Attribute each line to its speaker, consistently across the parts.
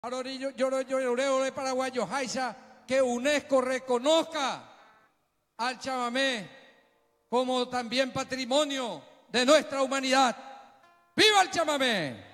Speaker 1: Ahora yo de paraguayo, Jaiza, que UNESCO reconozca al chamamé como también patrimonio de nuestra humanidad. ¡Viva el chamamé!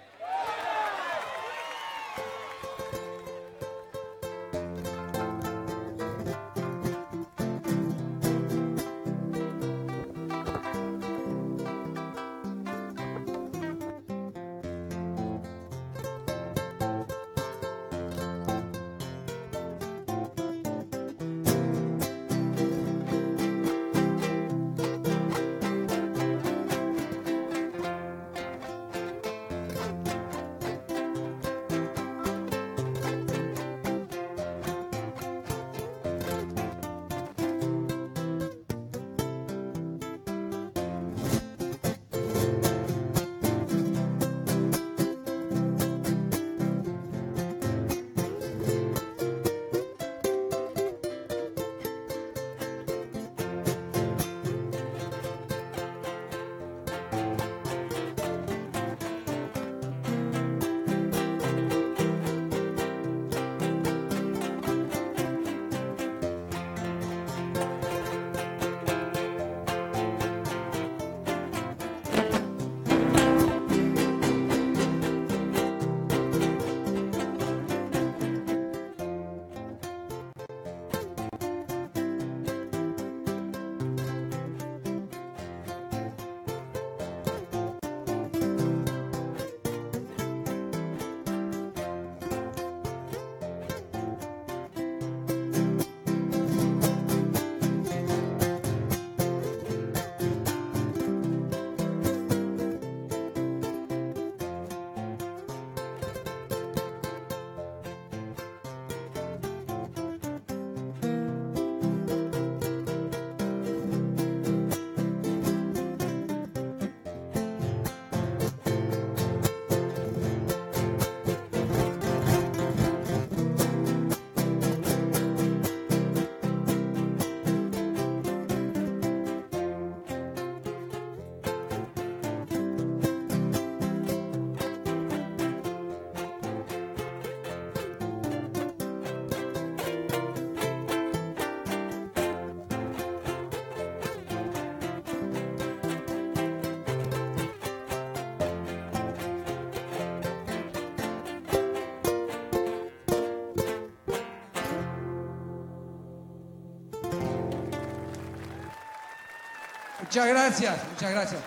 Speaker 1: Muchas gracias, muchas gracias.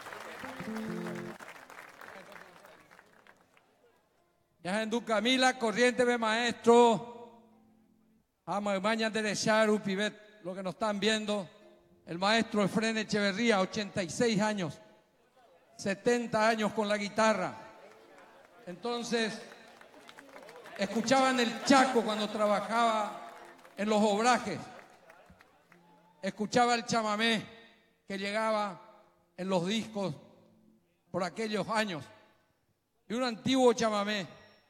Speaker 1: Ya en du Camila, corriente de maestro, ama mañana de desear pibet, lo que nos están viendo, el maestro Efrén Echeverría, 86 años, 70 años con la guitarra. Entonces, escuchaba en el Chaco cuando trabajaba en los obrajes, escuchaba el chamamé que llegaba en los discos por aquellos años, y un antiguo chamamé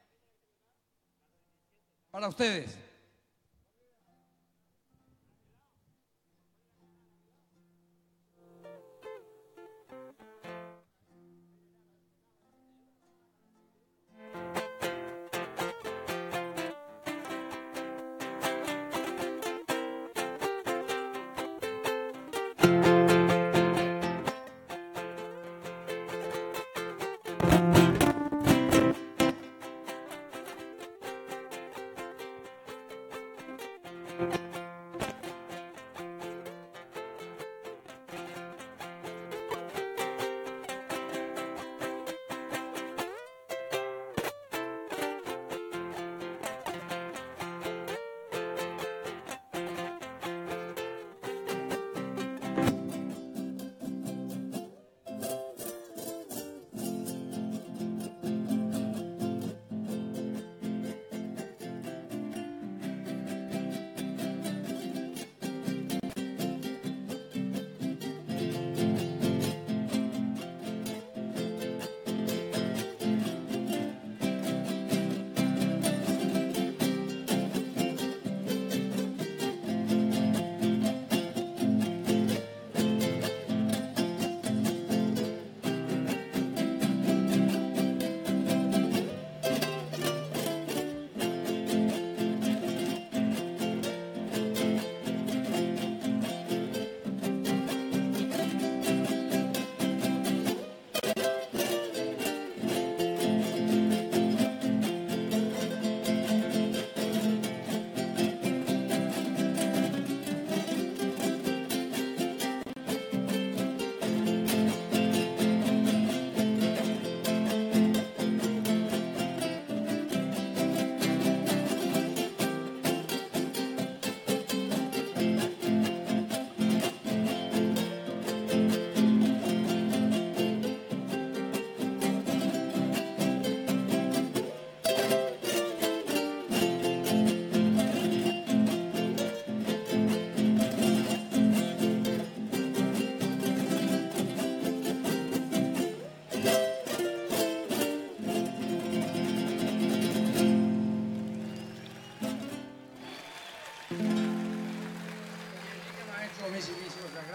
Speaker 1: para ustedes.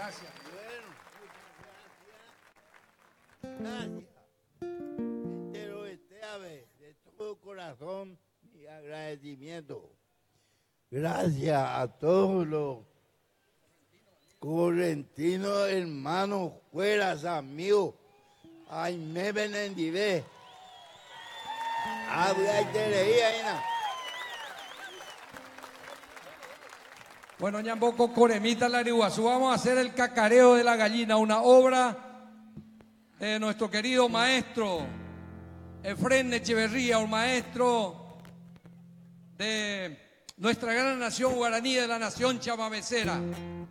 Speaker 1: Gracias.
Speaker 2: Gracias. Pero de todo corazón mi agradecimiento. Gracias a todos los correntinos, hermanos, fueras, amigos. Ay, me ven en divé.
Speaker 1: Bueno, Ñamboco, Coremita, Lariguazú, vamos a hacer el cacareo de la gallina, una obra de nuestro querido maestro Efrén Echeverría, un maestro de nuestra gran nación guaraní, de la nación chamamecera.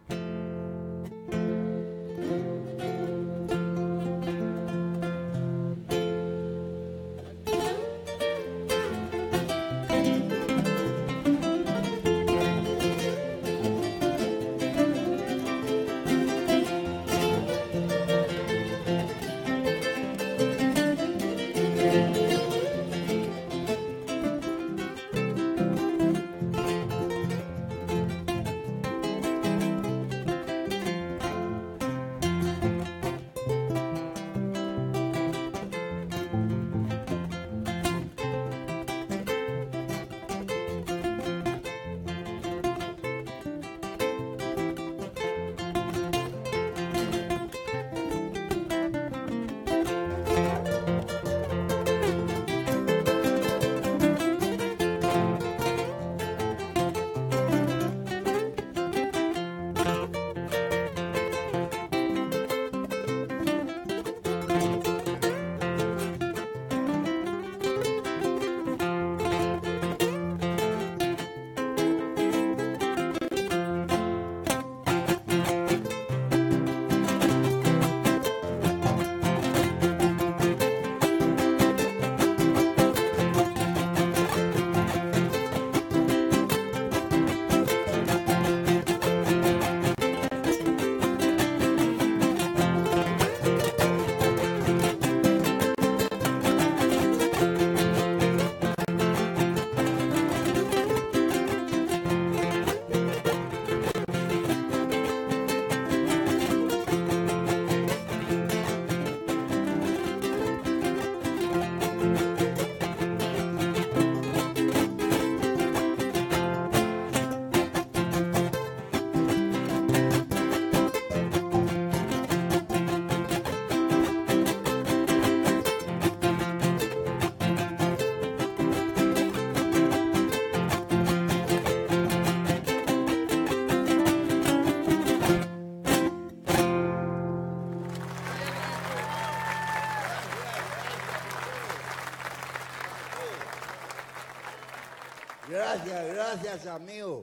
Speaker 2: Gracias, amigo.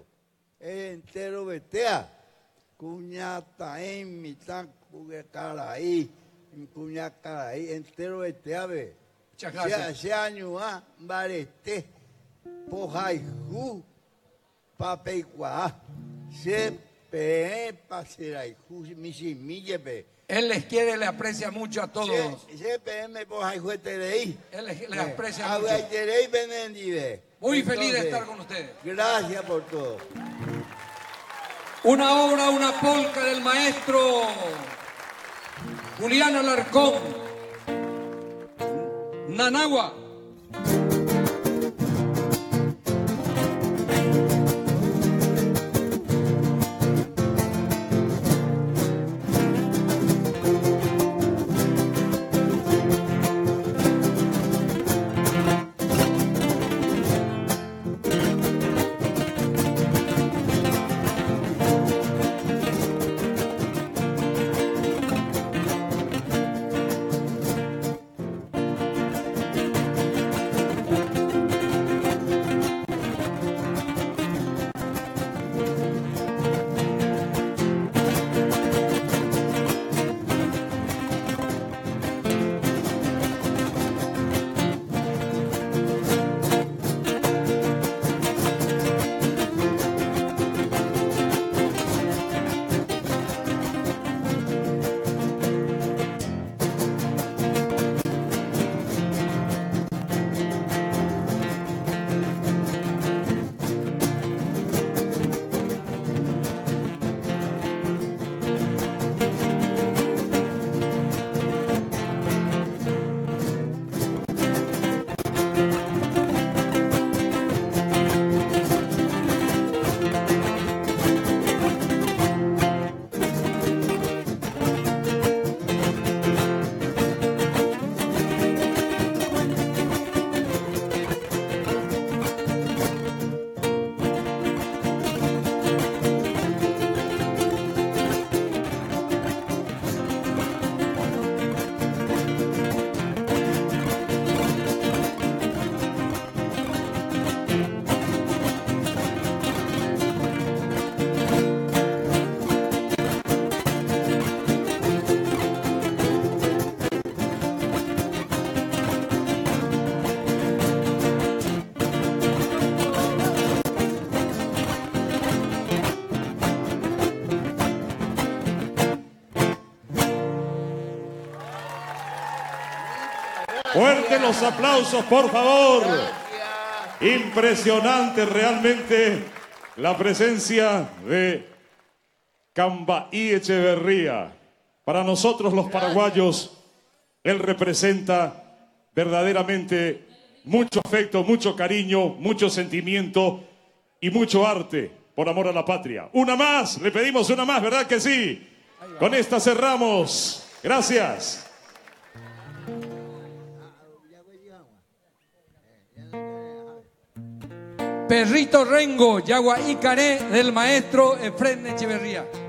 Speaker 2: Entero betea. Cuñata en mitad, caraí, caraí, entero betea, ve.
Speaker 1: Muchas gracias.
Speaker 2: Se año a barete, pojaijú, papeicuá, se pe, paseraijú, misimillepe.
Speaker 1: Él les quiere, le aprecia mucho a todos.
Speaker 2: Se pe, pojaijú, eterei.
Speaker 1: Él les aprecia mucho.
Speaker 2: Eterei benendive.
Speaker 1: Muy feliz de estar con ustedes.
Speaker 2: Gracias por todo.
Speaker 1: Una obra, una polca del maestro Julián Alarcón, Nanagua.
Speaker 3: Fuerte los aplausos, por favor. Impresionante realmente la presencia de Cambaí Echeverría. Para nosotros los paraguayos, él representa verdaderamente mucho afecto, mucho cariño, mucho sentimiento y mucho arte por amor a la patria. Una más, le pedimos una más, ¿verdad que sí? Con esta cerramos. Gracias.
Speaker 1: Perrito Rengo, Yagua Icaré del maestro Efrén Echeverría.